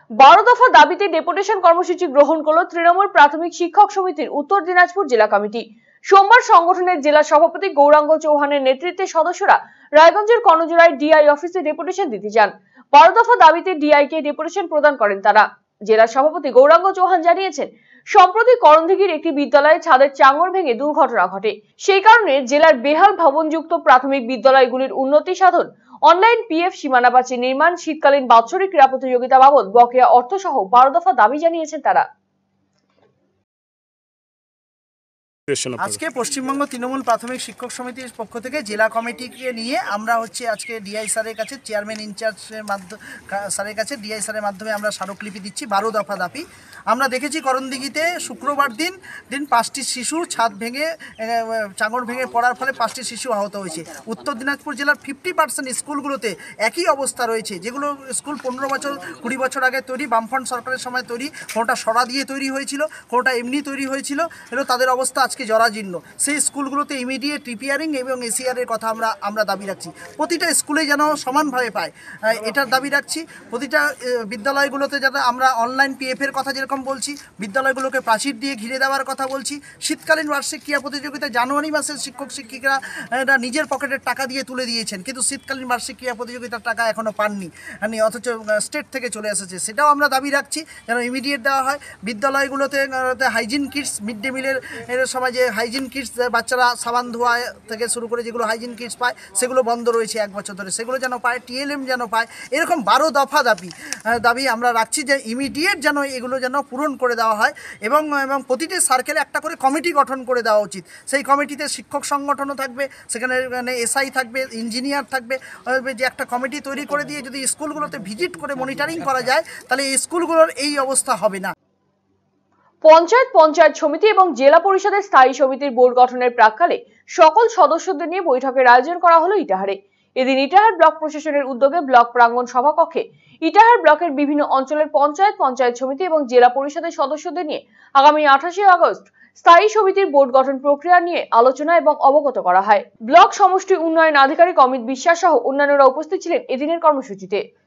12 দফা দাবিতে ডেপুটেশন কর্মসূচি গ্রহণ করল তৃণমূল প্রাথমিক শিক্ষক সমিতির উত্তর দিনাজপুর জেলা কমিটি। সোমবার সংগঠনের জেলা সভাপতি গৌরাঙ্গ চৌহানের নেতৃত্বে সদস্যরা রায়গঞ্জের কর্ণজোড়ায় ডিআই অফিসে ডেপুটেশন দিতে যান। 12 দফা দাবিতে ডিআই কে ডেপুটেশন প্রদান করেন তারা। জেলা সভাপতি গৌরাঙ্গ চৌহান জানিয়েছেন, সম্প্রতি করণদিঘির একটি বিদ্যালয়ে ছাদের চাঙড় ভেঙে দুর্ঘটনা ঘটে। সেই কারণে জেলার বেহাল ভবনযুক্ত প্রাথমিক বিদ্যালয়গুলির উন্নতি সাধন, অনলাইন পিএফ সীমানা প্রাচীর নির্মাণ, শীতকালীন বাৎসরিক ক্রীড়া প্রতিযোগিতা বাবদ বকেয়া অর্থ সহ 12 দফা দাবি জানিয়েছেন তারা। আজকে পশ্চিমবঙ্গ তৃণমূল প্রাথমিক শিক্ষক সমিতির পক্ষ থেকে জেলা কমিটিকে নিয়ে আমরা আজকে ডিআই স্যারের কাছে, চেয়ারম্যান ইনচার্জের মাধ্যমে স্যারের কাছে ডিআই স্যারের মাধ্যমে আমরা স্মারকলিপি দিচ্ছি 12 দফা দাবি। আমরা দেখেছি করণদিঘিতে শুক্রবার দিন 5টি শিশু ছাদ ভেঙে চাঙড় ভেঙে পড়ার ফলে 5টি শিশু আহত হয়েছে। উত্তর দিনাজপুর জেলার 50% স্কুলগুলোতে একই অবস্থা রয়েছে, যেগুলো স্কুল 15 বছর 20 বছর আগে তৈরি, বামফ্রন্ট সরকারের সময় তৈরি, কোনোটা সরা দিয়ে তৈরি হয়েছিল, কোনোটা এমনি তৈরি হয়েছিল। তাদের অবস্থা আজকে জরাজীর্ণ। সেই স্কুলগুলোতে ইমিডিয়েট রিপেয়ারিং এবং এসিআর এর কথা আমরা দাবি রাখছি। প্রতিটা স্কুলে যেন সমানভাবে পায়, এটার দাবি রাখছি। প্রতিটা বিদ্যালয়গুলোতে যাতে আমরা অনলাইন পিএফ এর কথা যেরকম বলছি, বিদ্যালয়গুলোকে প্রাচীর দিয়ে ঘিরে দেওয়ার কথা বলছি। শীতকালীন বার্ষিক ক্রীড়া প্রতিযোগিতায় জানুয়ারি মাসে শিক্ষক শিক্ষিকারা নিজের পকেটের টাকা দিয়ে তুলে দিয়েছেন, কিন্তু শীতকালীন বার্ষিক ক্রীড়া প্রতিযোগিতার টাকা এখনও পাননি, অথচ স্টেট থেকে চলে এসেছে। সেটাও আমরা দাবি রাখছি যেন ইমিডিয়েট দেওয়া হয়। বিদ্যালয়গুলোতে হাইজিন কিটস, মিড ডে মিলের সময় যে হাইজিন কিটস বাচ্চারা সাবান ধোয়া থেকে শুরু করে যেগুলো হাইজিন কিটস পায়, সেগুলো বন্ধ রয়েছে 1 বছর ধরে, সেগুলো যেন পায়। টিএলএম যেন পায়। এরকম 12 দফা দাবি আমরা রাখছি যে ইমিডিয়েট যেন এগুলো যেন পূরণ করে দেওয়া হয় এবং প্রতিটি সার্কেলে একটা করে কমিটি গঠন করে দেওয়া উচিত। সেই কমিটিতে শিক্ষক সংগঠনও থাকবে, সেখানে এসআই থাকবে, ইঞ্জিনিয়ার থাকবে। যে একটা কমিটি তৈরি করে দিয়ে যদি স্কুলগুলোতে ভিজিট করে মনিটরিং করা যায়, তাহলে এই স্কুলগুলোর এই অবস্থা হবে না। পঞ্চায়েত সমিতি এবং জেলা পরিষদের স্থায়ী সমিতির বোর্ড গঠনের প্রাক্কালে সকল সদস্যদের নিয়ে বৈঠকের আয়োজন করা হলো ইটাহারে। এদিন ইটাহার ব্লক প্রশাসনের উদ্যোগে ব্লক প্রাঙ্গণ সভাকক্ষে ইটাহার ব্লকের বিভিন্ন অঞ্চলের পঞ্চায়েত সমিতি এবং জেলা পরিষদের সদস্যদের নিয়ে আগামী 28 আগস্ট স্থায়ী সমিতির বোর্ড গঠন প্রক্রিয়া নিয়ে আলোচনা এবং অবগত করা হয়। ব্লক সমষ্টি উন্নয়ন আধিকারিক অমিত বিশ্বাস সহ অন্যান্যরা উপস্থিত ছিলেন এদিনের কর্মসূচিতে।